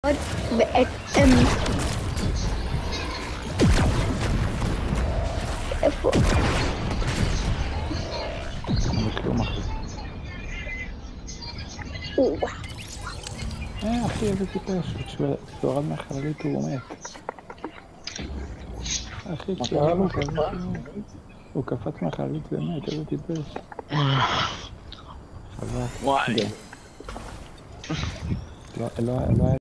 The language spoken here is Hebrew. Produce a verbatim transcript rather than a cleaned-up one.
בהתאם. איפה? בכלום אחי. אה אחי איזה טיפש, כשהוא יורד מהחללית הוא מת. אחי כשהוא יורד מהחללית הוא מת. הוא קפץ מהחללית ומת, איזה טיפש. חזק. וואי. לא, לא, לא